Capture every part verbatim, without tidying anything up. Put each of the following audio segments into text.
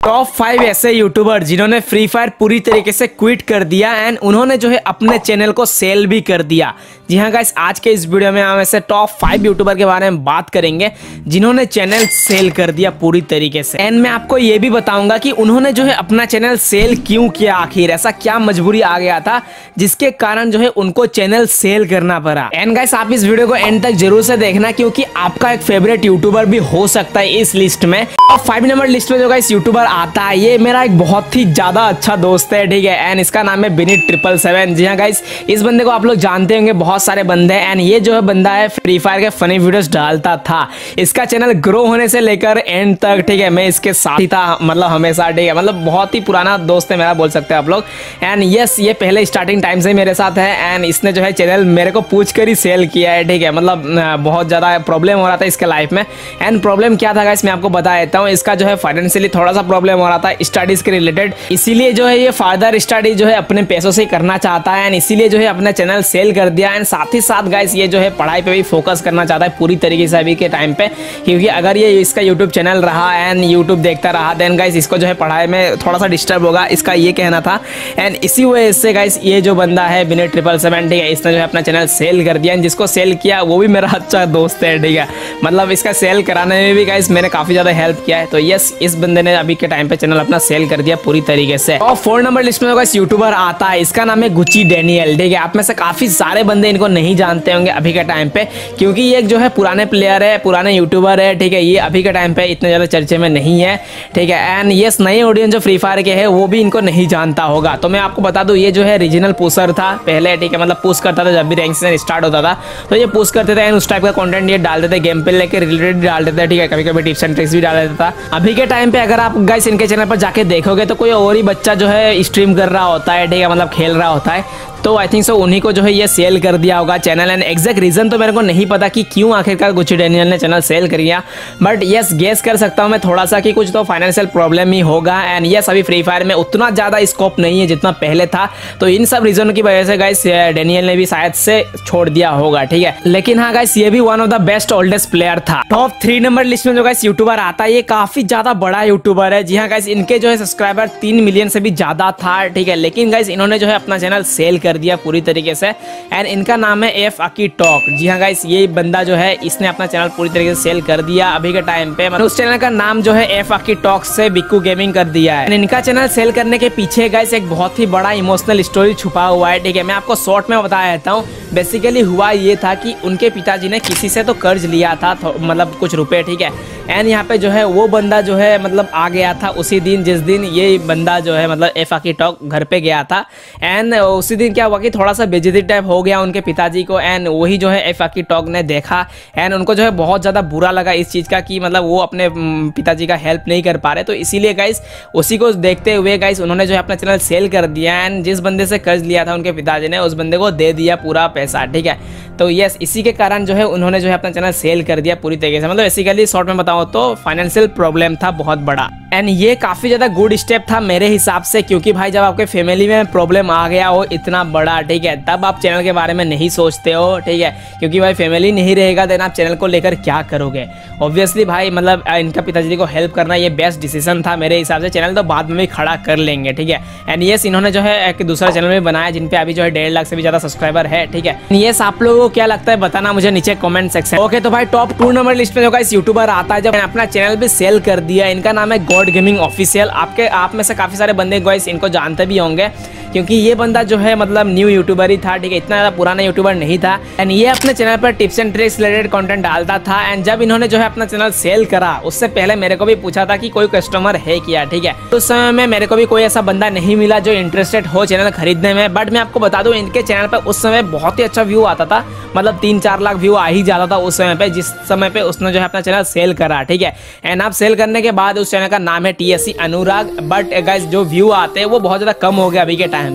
Top five ऐसे YouTuber जिन्होंने free fire पूरी तरीके से क्विट कर दिया एंड उन्होंने जो है अपने चैनल को सेल भी कर दिया। जी हाँ गाइस, आज के इस वीडियो में हम ऐसे टॉप फाइव यूट्यूबर के बारे में बात करेंगे जिन्होंने चैनल सेल कर दिया पूरी तरीके से। एंड मैं आपको ये भी बताऊंगा कि उन्होंने जो है अपना चैनल सेल क्यों किया, आखिर ऐसा क्या मजबूरी आ गया था जिसके कारण जो है उनको चैनल सेल करना पड़ा। एंड गाइस, आप इस वीडियो को एंड तक जरूर से देखना क्योंकि आपका एक फेवरेट यूट्यूबर भी हो सकता है इस लिस्ट में। टॉप फाइव नंबर लिस्ट में जो गाइस यूट्यूबर आता है, ये मेरा एक बहुत ही ज्यादा अच्छा दोस्त है, ठीक है। एंड इसका नाम है विनीत ट्रिपल सेवन। जी हाँ गाइस, इस बंदे को आप लोग जानते होंगे, बहुत सारे बंदे हैं। एंड ये जो है बंदा है फ्री फायर के फनी वीडियोस डालता था। इसका चैनल ग्रो होने से लेकर एंड तक, ठीक है, मैं इसके साथ ही था, मतलब हमेशा, ठीक है, मतलब बहुत ही पुराना दोस्त है मेरा, बोल सकते हैं आप लोग। एंड यस, ये पहले स्टार्टिंग टाइम से मेरे साथ है एंड इसने जो है चैनल मेरे को पूछ कर ही सेल किया है, ठीक है। मतलब बहुत ज्यादा प्रॉब्लम हो रहा था इसके लाइफ में। एंड प्रॉब्लम क्या था गाइस, मैं आपको बता देता हूँ। इसका जो है फाइनेंशियली थोड़ा सा प्रॉब्लम हो रहा था स्टडीज के रिलेटेड, इसीलिए जो है ये फर्दर स्टडी जो है अपने पैसों से करना चाहता है एंड इसीलिए जो है अपना चैनल सेल कर दिया। एंड साथ ही साथ गाइस ये जो है पढ़ाई पे भी फोकस करना चाहता है पूरी तरीके से अभी के टाइम पे, क्योंकि अगर ये इसका यूट्यूब चैनल रहा एंड यूट्यूब देखता रहा देन गाइस इसको जो है पढ़ाई में थोड़ा सा डिस्टर्ब होगा, इसका ये कहना था। एंड इसी वजह से गाइस ये जो बंदा है विनीत ट्रिपल सेवन, ठीक है, इसने जो है अपना चैनल सेल कर दिया। जिसको सेल किया वो भी मेरा अच्छा दोस्त है, ठीक है। मतलब इसका सेल कराने में भी गाइस मैंने काफी ज्यादा हेल्प किया है। तो यस, इस बंदे ने अभी के टाइम पे चैनल अपना सेल कर दिया पूरी तरीके से। और फोर नंबर लिस्ट में गाइस यूट्यूबर आता है, इसका नाम है गुची डैनियल, ठीक है। आप में से काफी सारे बंदे इनको नहीं जानते होंगे अभी के टाइम पे, क्योंकि ये एक जो है पुराने प्लेयर है, पुराने यूट्यूबर है, ठीक है। ये अभी के टाइम पे इतने ज्यादा चर्चे में नहीं है, ठीक है। एंड यस, नए ऑडियंस जो फ्री फायर के है वो भी इनको नहीं जानता होगा। तो मैं आपको बता दूं, ये जो है रीजनल पुशर था पहले, ठीक है, मतलब पुश करता था जब भी रैंक सीजन स्टार्ट होता था, तो ये पुश करते थे एंड उस टाइप का कंटेंट ये डालते थे, गेम प्ले के रिलेटेड डालते थे, ठीक है। कभी कभी टिप्स एंड ट्रिक्स भी डाल देता था। अभी के टाइम पे अगर आप गाइस इनके चैनल पर जाके देखोगे तो कोई और ही बच्चा जो है स्ट्रीम कर रहा होता है, ठीक है, मतलब खेल रहा होता है। तो आई थिंक सो उन्हीं को जो है ये सेल कर दिया होगा चैनल। एंड एग्जैक्ट रीजन तो मेरे को नहीं पता कि क्यों आखिरकार गुची डैनियल ने चैनल सेल कर दिया, बट यस गेस कर सकता हूँ मैं थोड़ा सा कि कुछ तो फाइनेंशियल प्रॉब्लम ही होगा। एंड यस, अभी फ्री फायर में उतना ज्यादा स्कोप नहीं है जितना पहले था, तो इन सब रीजन की वजह से गाइस डैनियल ने भी शायद से छोड़ दिया होगा, ठीक है। लेकिन हाँ गाइस, ये भी one of the best oldest player था। टॉप थ्री नंबर लिस्ट में जो गाइस यूट्यूबर आता है, ये काफी ज्यादा बड़ा यूट्यूबर है। जी हाँ गाइस, इनके जो है सब्सक्राइबर तीन मिलियन से भी ज्यादा था, ठीक है। लेकिन गाइस इन्होंने जो है अपना चैनल सेल कर दिया पूरी तरीके से। एंड इनका नाम है एफ अकी टॉक। जी हाँ गाइस, ये बंदा जो है इसने अपना चैनल पूरी तरीके से सेल कर दिया अभी के टाइम पे। मतलब उस चैनल का नाम जो है एफ अकी टॉक से बिक्कू गेमिंग कर दिया है। इनका चैनल सेल करने के पीछे गाइस एक बहुत ही बड़ा इमोशनल स्टोरी छुपा हुआ है, ठीक है। मैं आपको शॉर्ट में बता देता हूँ। बेसिकली हुआ ये था कि उनके पिताजी ने किसी से तो कर्ज लिया था, मतलब कुछ रुपए, ठीक है। एंड यहाँ पे जो है वो बंदा जो है मतलब आ गया था उसी दिन जिस दिन ये बंदा जो है मतलब एफ अकी टॉक घर पे गया था। एंड उसी दिन क्या हुआ कि थोड़ा सा बेइज्जती टाइप हो गया उनके पिताजी को। एंड वही जो है एफ अकी टॉक ने देखा एंड उनको जो है बहुत ज़्यादा बुरा लगा इस चीज़ का कि मतलब वो अपने पिताजी का हेल्प नहीं कर पा रहे। तो इसीलिए गाइस उसी को देखते हुए गाइस उन्होंने जो है अपना चैनल सेल कर दिया। एंड जिस बंदे से कर्ज लिया था उनके पिताजी ने, उस बंदे को दे दिया पूरा पैसा, ठीक है। तो यस, इसी के कारण जो है उन्होंने जो है अपना चैनल सेल कर दिया पूरी तरीके से। मतलब बेसिकली शॉर्ट में बताऊँ तो फाइनेंशियल प्रॉब्लम था बहुत बड़ा। एंड ये काफी ज्यादा गुड स्टेप था मेरे हिसाब से, क्योंकि भाई जब आपके फैमिली में प्रॉब्लम आ गया हो इतना बड़ा, ठीक है, तब आप चैनल के बारे में नहीं सोचते हो, ठीक है। क्योंकि भाई फैमिली नहीं रहेगा देन आप चैनल को लेकर क्या करोगे। ऑब्वियसली भाई मतलब इनका पिताजी को हेल्प करना ये बेस्ट डिसीजन था मेरे हिसाब से। चैनल तो बाद में भी खड़ा कर लेंगे, ठीक है। एंड यस, इन्होंने जो है एक दूसरा चैनल में बनाया जिन पे अभी जो है डेढ़ लाख से भी ज्यादा सब्सक्राइबर है, ठीक है। यस, आप लोगों को क्या लगता है बताना मुझे नीचे कमेंट सेक्शन। ओके, तो भाई टॉप टू नंबर लिस्ट में जो गाइस यूट्यूबर आता है जब अपना चैनल भी सेल कर दिया, इनका नाम है गॉड गेमिंग ऑफिशियल। आपके आप में से काफी सारे बंदे गाइस इनको जानते भी होंगे क्योंकि ये बंदा जो है मतलब न्यू यूट्यूबर ही था, ठीक है, इतना ज्यादा पुराना यूट्यूबर नहीं था। एंड ये अपने चैनल पर tips and tricks related content डालता था। एंड जब इन्होंने जो है अपना चैनल सेल करा उससे पहले मेरे को भी पूछा था कि कोई कस्टमर है क्या, ठीक है। तो उस समय में मेरे को भी कोई ऐसा बंदा नहीं मिला जो इंटरेस्टेड हो चैनल खरीदने में। बट मैं आपको बता दूं, इनके चैनल पर उस समय बहुत ही अच्छा व्यू आता था, मतलब तीन चार लाख व्यू आ ही जाता था उस समय पे, जिस समय पे उसने जो है अपना चैनल सेल करा, ठीक है। एंड आप सेल करने के बाद उस चैनल का नाम है T S C Anurag. But guys जो व्यू आते हैं वो बहुत ज्यादा कम हो गया अभी के टाइम पे।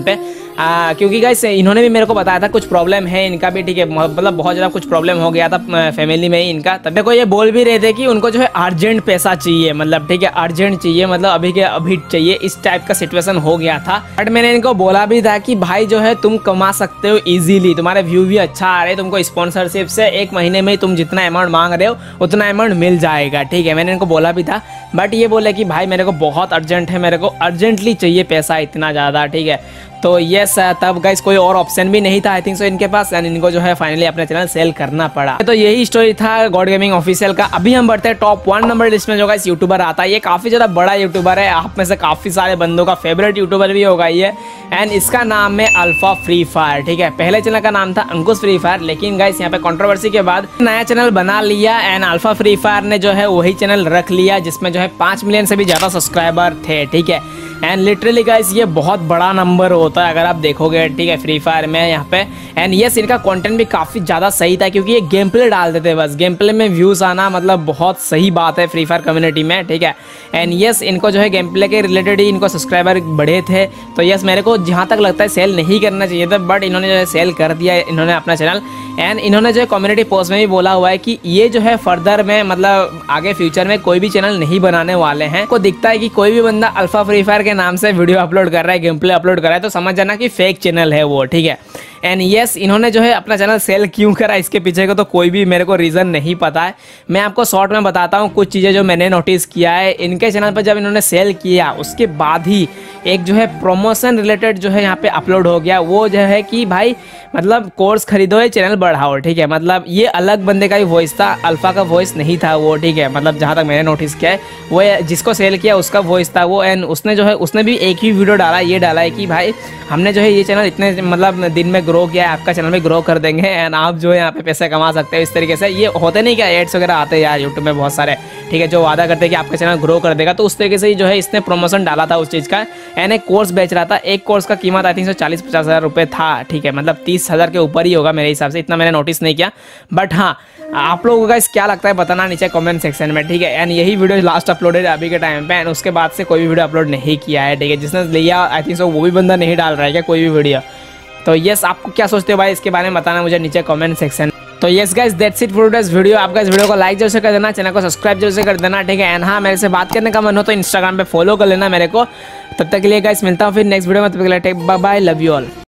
आ, क्योंकि गाइस इन्होंने भी मेरे को बताया था कुछ प्रॉब्लम है इनका भी, ठीक है, मतलब बहुत ज़्यादा कुछ प्रॉब्लम हो गया था फैमिली में ही इनका। तब देखो ये बोल भी रहे थे कि उनको जो है अर्जेंट पैसा चाहिए, मतलब ठीक है अर्जेंट चाहिए, मतलब अभी के अभी चाहिए, इस टाइप का सिचुएशन हो गया था। बट मैंने इनको बोला भी था कि भाई जो है तुम कमा सकते हो इजीली, तुम्हारे व्यू भी अच्छा आ रहे हैं, तुमको स्पॉन्सरशिप से एक महीने में तुम जितना अमाउंट मांग रहे हो उतना अमाउंट मिल जाएगा, ठीक है, मैंने इनको बोला भी था। बट ये बोले कि भाई मेरे को बहुत अर्जेंट है, मेरे को अर्जेंटली चाहिए पैसा इतना ज़्यादा, ठीक है। तो यस तब गाइस कोई और ऑप्शन भी नहीं था आई थिंक सो इनके पास, एंड इनको जो है फाइनली अपना चैनल सेल करना पड़ा। तो यही स्टोरी था गॉड गेमिंग ऑफिशियल का। अभी हम बढ़ते हैं टॉप वन नंबर लिस्ट में जो गाइस यूट्यूबर आता है। ये काफी ज्यादा बड़ा यूट्यूबर है, आप में से काफी सारे बंदों का फेवरेट यूट्यूबर भी होगा ये, एंड इसका नाम है अल्फा फ्री फायर, ठीक है। पहले चैनल का नाम था अंकुश फ्री फायर, लेकिन गाइस यहाँ पे कंट्रोवर्सी के बाद नया चैनल बना लिया, एंड अल्फा फ्री फायर ने जो है वही चैनल रख लिया जिसमें जो है पांच मिलियन से भी ज्यादा सब्सक्राइबर थे, ठीक है। एंड लिटरली गाइस ये बहुत बड़ा नंबर होता है अगर आप देखोगे, ठीक है, फ्री फायर में यहाँ पे। एंड यस इनका कंटेंट भी काफ़ी ज़्यादा सही था क्योंकि ये गेम प्ले डालते थे, बस गेम प्ले में व्यूज़ आना मतलब बहुत सही बात है फ्री फायर कम्युनिटी में, ठीक है। एंड यस इनको जो है गेम प्ले के रिलेटेड ही इनको सब्सक्राइबर बढ़े थे। तो यस मेरे को जहाँ तक लगता है सेल नहीं करना चाहिए था, बट इन्होंने जो है सेल कर दिया इन्होंने अपना चैनल। एंड इन्होंने जो है कम्युनिटी पोस्ट में भी बोला हुआ है कि ये जो है फर्दर में मतलब आगे फ्यूचर में कोई भी चैनल नहीं बनाने वाले हैं। को दिखता है कि कोई भी बंदा अल्फा फ्री फायर के नाम से वीडियो अपलोड कर रहा है, गेम प्ले अपलोड कर रहा है, तो समझ जाना कि फेक चैनल है वो, ठीक है। एंड यस इन्होंने जो है अपना चैनल सेल क्यों करा इसके पीछे का तो कोई भी मेरे को रीज़न नहीं पता है। मैं आपको शॉर्ट में बताता हूँ कुछ चीज़ें जो मैंने नोटिस किया है इनके चैनल पर। जब इन्होंने सेल किया उसके बाद ही एक जो है प्रमोशन रिलेटेड जो है यहाँ पे अपलोड हो गया, वो जो है कि भाई मतलब कोर्स खरीदो या चैनल बढ़ाओ, ठीक है। मतलब ये अलग बंदे का ही वॉइस था, अल्फा का वॉइस नहीं था वो, ठीक है। मतलब जहाँ तक मैंने नोटिस किया है वो जिसको सेल किया उसका वॉइस था वो। एंड उसने जो है उसने भी एक ही वीडियो डाला, ये डाला है कि भाई हमने जो है ये चैनल इतने मतलब दिन में ग्रो किया है, आपका चैनल भी ग्रो कर देंगे एंड आप जो है यहाँ पे पैसे कमा सकते हो इस तरीके से। ये होते नहीं क्या एड्स वगैरह आते हैं यार यूट्यूब में बहुत सारे, ठीक है, जो वादा करते हैं कि आपका चैनल ग्रो कर देगा, तो उस तरीके से ही जो है इसने प्रमोशन डाला था उस चीज़ का। एंड एक कोर्स बेच रहा था, एक कोर्स का कीमत आई थिंक सौ चालीस पचास हज़ार रुपये था, ठीक है, मतलब तीस हज़ार के ऊपर ही होगा मेरे हिसाब से, इतना मैंने नोटिस नहीं किया। बट हाँ आप लोगों का क्या लगता है बताना नीचे कमेंट सेक्शन में, ठीक है। एंड यही वीडियो लास्ट अपलोडेड है अभी के टाइम पे, एंड उसके बाद से कोई भी वीडियो अपलोड नहीं किया है, ठीक है। जिसने लिया आई थिंक सो वो भी बंदा नहीं डाल रहा है क्या कोई भी वीडियो। तो यस आपको क्या सोचते हो भाई इसके बारे में बताना मुझे नीचे कमेंट सेक्शन। तो yes guys that's it for today's video. आपका इस वीडियो को लाइक जरूर से कर देना, चैनल को सब्सक्राइब जरूर से कर देना, ठीक है। एंड हाँ मेरे से बात करने का मन हो तो इंस्टाग्राम पे फॉलो कर लेना मेरे को। तब तक के लिए गाइस मिलता हूँ फिर नेक्स्ट वीडियो में, तब तक के लिए take bye bye, love you all.